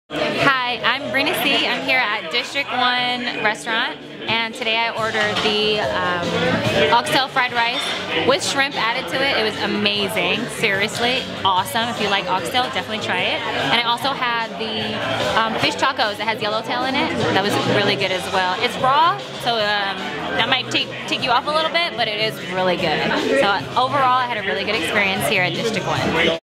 Hi, I'm Brina C. I'm here at District 1 restaurant, and today I ordered the oxtail fried rice with shrimp added to it. It was amazing, seriously, awesome. If you like oxtail, definitely try it. And I also had the fish tacos that has yellowtail in it. That was really good as well. It's raw, so that might take you off a little bit, but it is really good. So overall, I had a really good experience here at District 1.